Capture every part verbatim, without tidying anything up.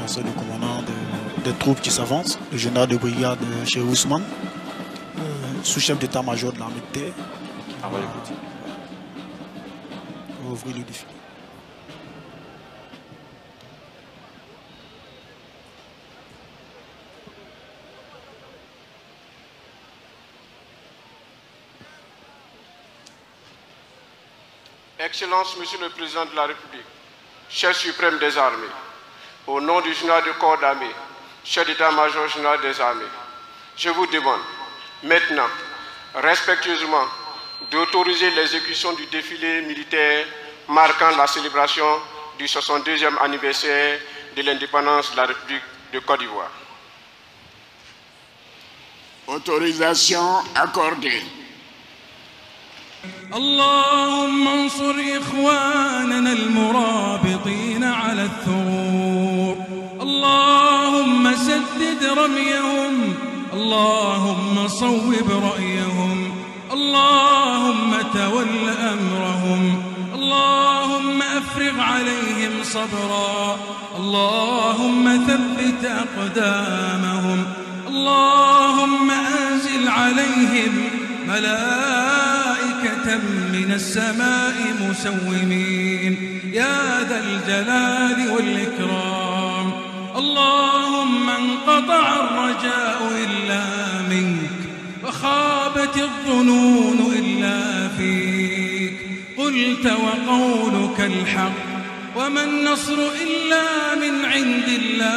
c'est le commandant de, des troupes qui s'avancent, le général de brigade chez Ousmane, euh, sous-chef d'état-major de l'armée de terre. Ah, ouais, écoute. On va ouvrir le défilé. Excellence, Monsieur le Président de la République, chef suprême des armées, au nom du général de corps d'armée, chef d'état-major général des armées, je vous demande maintenant, respectueusement, d'autoriser l'exécution du défilé militaire marquant la célébration du soixante-deuxième anniversaire de l'indépendance de la République de Côte d'Ivoire. Autorisation accordée. اللهم انصر إخواننا المرابطين على الثغور، اللهم سدد رميهم، اللهم صوب رأيهم، اللهم تول أمرهم، اللهم أفرغ عليهم صبرا، اللهم ثبت أقدامهم، اللهم أنزل عليهم ملائكة من السماء مسومين يا ذا الجلال والإكرام. اللهم انقطع الرجاء إلا منك، وخابت الظنون إلا فيك، قلت وقولك الحق، وما النصر إلا من عند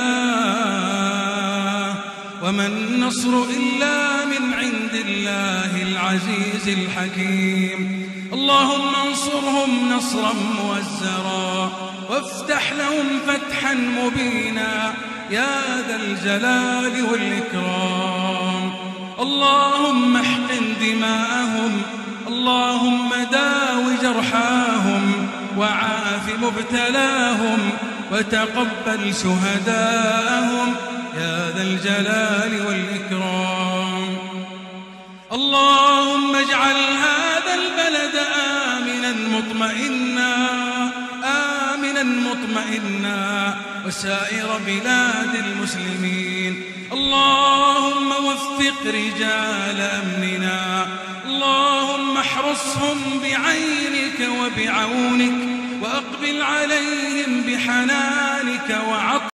الله، وما النصر إلا من عند الله العزيز الحكيم. اللهم انصرهم نصرا موزرا، وافتح لهم فتحا مبينا يا ذا الجلال والإكرام. اللهم احقن دماءهم، اللهم داو جرحاهم، وعاف مبتلاهم، وتقبل شهداءهم يا ذا الجلال والإكرام. اللهم اجعل هذا البلد آمنا مطمئنا، آمنا مطمئنا، وسائر بلاد المسلمين. اللهم وفق رجال أمننا، اللهم احرسهم بعينك وبعونك، وأقبل عليهم بحنانك وعطفك.